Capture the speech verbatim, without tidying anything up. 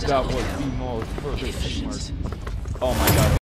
That was the most perfect teamwork. Oh my god.